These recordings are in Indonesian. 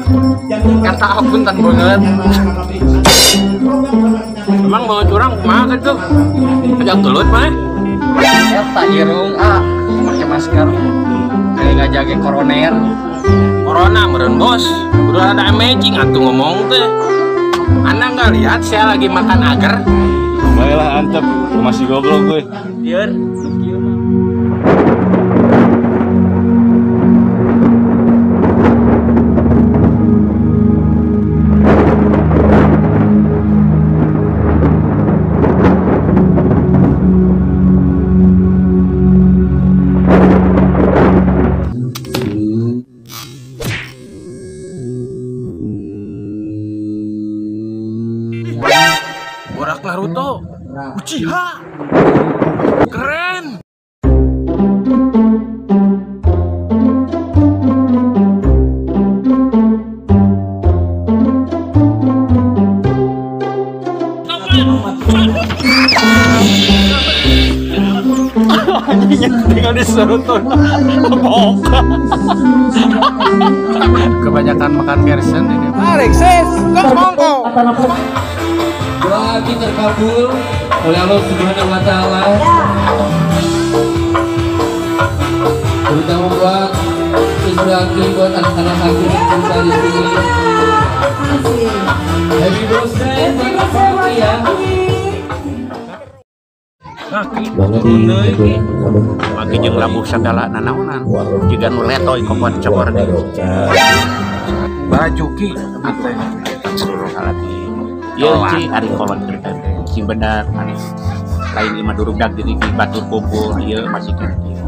Kata aku punten banget. Emang mau curang mah kan tuh? Ajak gelut mah. Eta irung pakai masker. Kayak nggak jaga koroner. Corona meren bos. Udah ada amazing atuh ngomong teh. Anda nggak lihat saya lagi makan agar? Baiklah antep, masih goblok gue. Biar. Borak Naruto, Uchiha, keren. Tinggal disuruh tuh, kebanyakan makan Gerson ini. Alexis, kau mongko. Doa kita terkabul oleh Allah Subhanahu wa Ta'ala. Terutama buat Isbraki, buat anak-anak hakim yang ada di sini. Happy birthday, ya. Maki jeung labuh segala nanaonan. Jiga nu letoy kokon cokor deui. Bajuki seluruh halati. Iya, ari kolon cerita si benar lain lima durugdag jadi batur kumpul ieu masih kieu.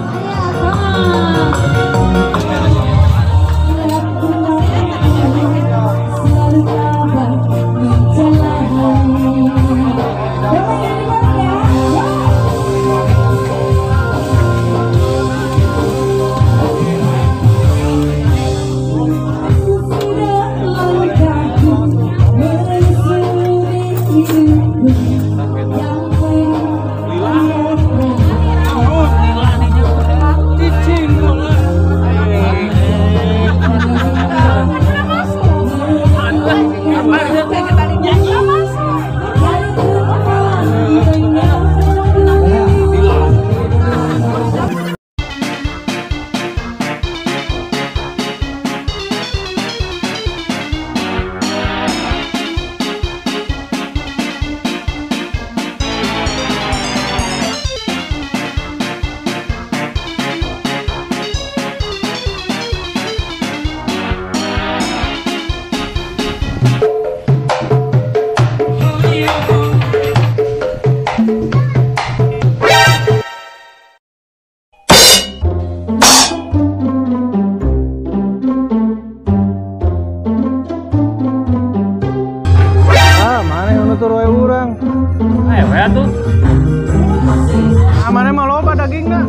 Mana mah loba dagingna.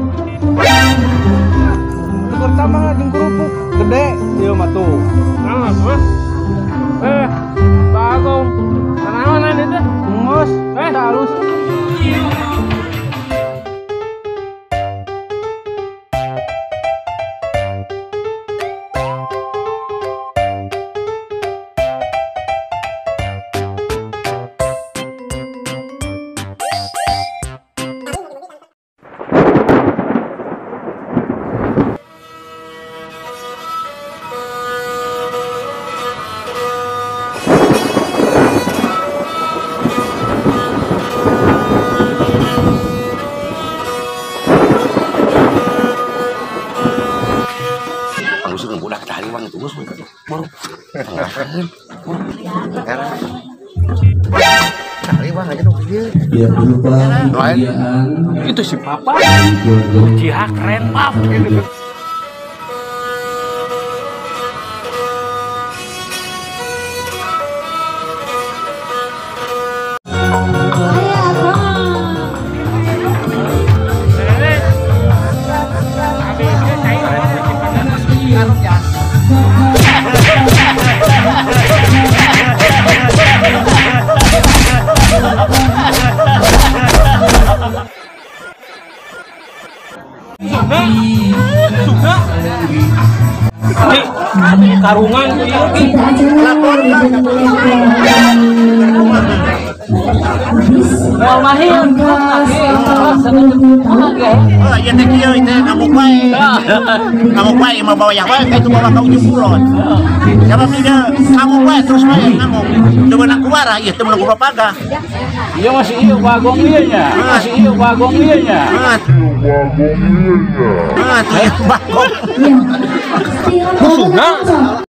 Pertama jeung kerupuk gede ieu mah tuh. Nah, Bos. Bagong. Nanaonan itu? Ngos, halus. Ya berupa kebahagiaan. Itu si Papa. Uchiha keren pap gitu. Ya teh kieu teh ngamuk bae. Ngamuk bae mau bawa yang bae itu bawa ka ujung kulon. Siapa tidak ngamuk bae terus bae ngamuk. Coba nak kuara ieu teh meuleuh papaga. Iya masih iya bagong iya nya. Masih iya bagong iya nya. Bagong. Musuhna